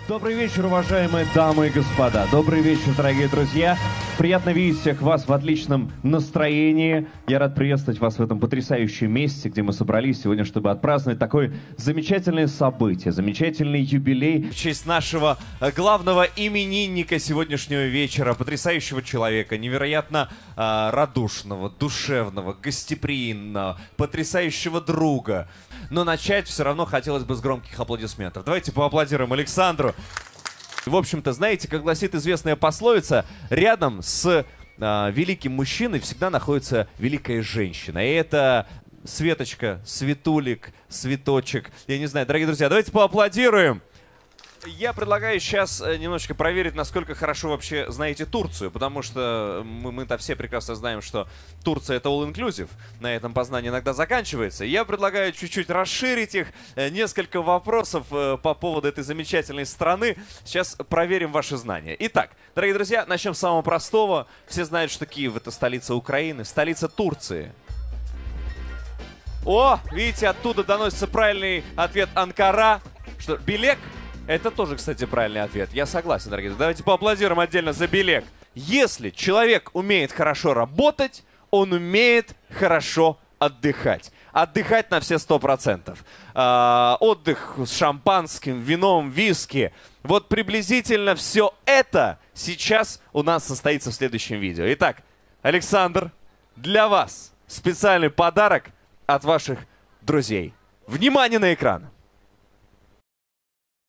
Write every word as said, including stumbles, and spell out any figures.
Добрый вечер, уважаемые дамы и господа. Добрый вечер, дорогие друзья. Приятно видеть всех вас в отличном настроении. Я рад приветствовать вас в этом потрясающем месте, где мы собрались сегодня, чтобы отпраздновать такое замечательное событие, замечательный юбилей. В честь нашего главного именинника сегодняшнего вечера, потрясающего человека, невероятно э, радушного, душевного, гостеприимного, потрясающего друга. Но начать все равно хотелось бы с громких аплодисментов. Давайте поаплодируем Александру. В общем-то, знаете, как гласит известная пословица, рядом с э, великим мужчиной всегда находится великая женщина. И это Светочка, Светулик, Светочек. Я не знаю, дорогие друзья, давайте поаплодируем. Я предлагаю сейчас немножечко проверить, насколько хорошо вообще знаете Турцию, потому что мы, мы-то все прекрасно знаем, что Турция — это all-inclusive, на этом познание иногда заканчивается. Я предлагаю чуть-чуть расширить их, несколько вопросов по поводу этой замечательной страны. Сейчас проверим ваши знания. Итак, дорогие друзья, начнем с самого простого. Все знают, что Киев — это столица Украины, столица Турции. О, видите, оттуда доносится правильный ответ Анкара. Что, Белек? Это тоже, кстати, правильный ответ. Я согласен, дорогие друзья. Давайте поаплодируем отдельно за Белек. Если человек умеет хорошо работать, он умеет хорошо отдыхать. Отдыхать на все сто процентов. А, отдых с шампанским, вином, виски. Вот приблизительно все это сейчас у нас состоится в следующем видео. Итак, Александр, для вас специальный подарок от ваших друзей. Внимание на экран!